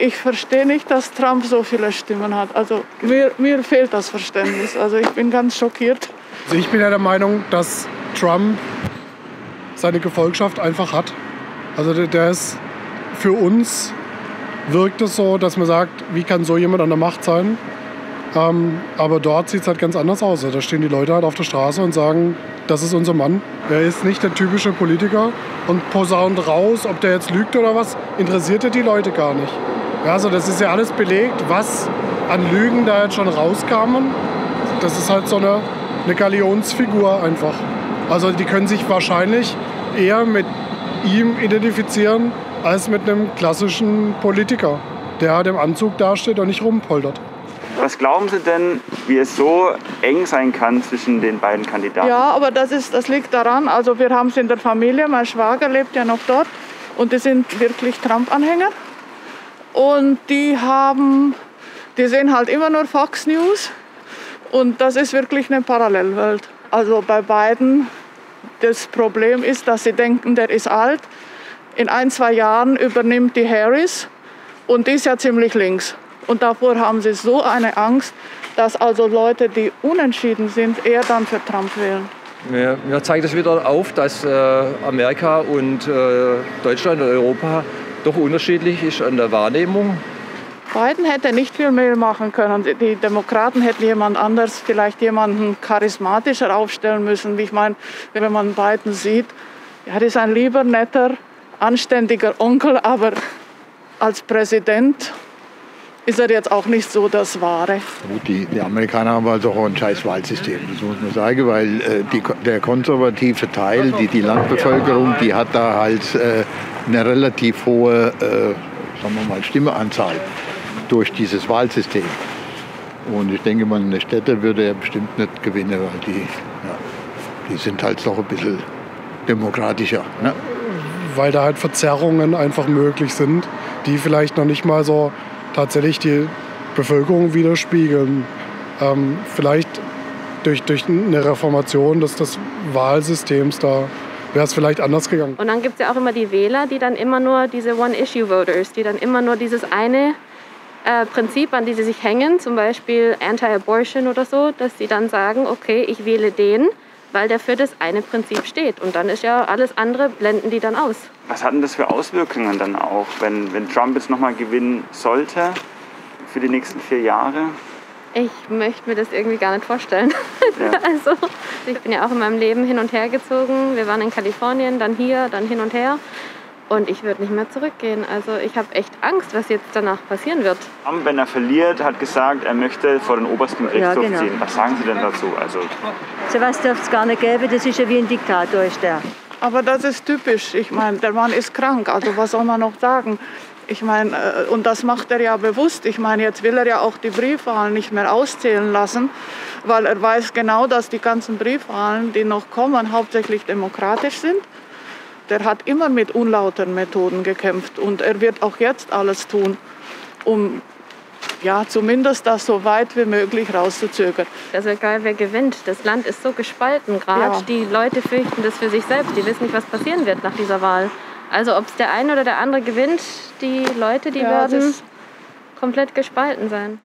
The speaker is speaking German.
Ich verstehe nicht, dass Trump so viele Stimmen hat. Also mir fehlt das Verständnis. Also ich bin ganz schockiert. Also ich bin ja der Meinung, dass Trump seine Gefolgschaft einfach hat. Also der ist für uns, wirkt es so, dass man sagt, wie kann so jemand an der Macht sein? Aber dort sieht es halt ganz anders aus. Da stehen die Leute halt auf der Straße und sagen, das ist unser Mann. Er ist nicht der typische Politiker und posaunt raus, ob der jetzt lügt oder was, interessiert ja die Leute gar nicht. Ja, also das ist ja alles belegt, was an Lügen da jetzt schon rauskamen. Das ist halt so eine Galionsfigur einfach. Also die können sich wahrscheinlich eher mit ihm identifizieren als mit einem klassischen Politiker, der halt im Anzug dasteht und nicht rumpoltert. Was glauben Sie denn, wie es so eng sein kann zwischen den beiden Kandidaten? Ja, aber das liegt daran, also wir haben es in der Familie, mein Schwager lebt ja noch dort und die sind wirklich Trump-Anhänger. Und die sehen halt immer nur Fox News und das ist wirklich eine Parallelwelt. Also bei beiden, das Problem ist, dass sie denken, der ist alt. In 1-2 Jahren übernimmt die Harris und die ist ja ziemlich links. Und davor haben sie so eine Angst, dass also Leute, die unentschieden sind, eher dann für Trump wählen. Mir zeigt es wieder auf, dass Amerika und Deutschland und Europa doch unterschiedlich ist an der Wahrnehmung. Biden hätte nicht viel mehr machen können. Die Demokraten hätten jemand anders, vielleicht jemanden charismatischer aufstellen müssen. Ich meine, wenn man Biden sieht, ja, das ist ein lieber, netter, anständiger Onkel, aber als Präsident ist er jetzt auch nicht so das Wahre. Gut, die Amerikaner haben also auch ein scheiß Wahlsystem, das muss man sagen, weil der konservative Teil, die Landbevölkerung, die hat da halt eine relativ hohe sagen wir mal, Stimmeanzahl durch dieses Wahlsystem. Und ich denke mal, in der Städte würde er bestimmt nicht gewinnen, weil die sind halt doch ein bisschen demokratischer. Ne? Weil da halt Verzerrungen einfach möglich sind, die vielleicht noch nicht mal so tatsächlich die Bevölkerung widerspiegeln. Vielleicht durch eine Reformation des Wahlsystems, da wäre es vielleicht anders gegangen. Und dann gibt es ja auch immer die Wähler, die dann immer nur diese One-Issue-Voters, die dann immer nur dieses eine Prinzip, an die sie sich hängen, zum Beispiel Anti-Abortion oder so, dass sie dann sagen, okay, ich wähle den, weil der für das eine Prinzip steht. Und dann ist ja alles andere, blenden die dann aus. Was hat denn das für Auswirkungen dann auch, wenn Trump jetzt nochmal gewinnen sollte für die nächsten 4 Jahre? Ich möchte mir das irgendwie gar nicht vorstellen. Ja. Also, ich bin ja auch in meinem Leben hin und her gezogen. Wir waren in Kalifornien, dann hier, dann hin und her. Und ich würde nicht mehr zurückgehen. Also ich habe echt Angst, was jetzt danach passieren wird. Trump, wenn er verliert, hat gesagt, er möchte vor den obersten Gerichtshof ziehen. Was sagen Sie denn dazu? Also so was dürfte es gar nicht geben. Das ist ja wie ein Diktator, ist der. Aber das ist typisch. Ich meine, der Mann ist krank. Also was soll man noch sagen? Ich meine, und das macht er ja bewusst. Ich meine, jetzt will er ja auch die Briefwahlen nicht mehr auszählen lassen, weil er weiß genau, dass die ganzen Briefwahlen, die noch kommen, hauptsächlich demokratisch sind. Der hat immer mit unlauteren Methoden gekämpft und er wird auch jetzt alles tun, um ja, zumindest das so weit wie möglich rauszuzögern. Also egal, wer gewinnt, das Land ist so gespalten gerade. Ja. Die Leute fürchten das für sich selbst, die wissen nicht, was passieren wird nach dieser Wahl. Also ob es der eine oder der andere gewinnt, die Leute, die werden komplett gespalten sein.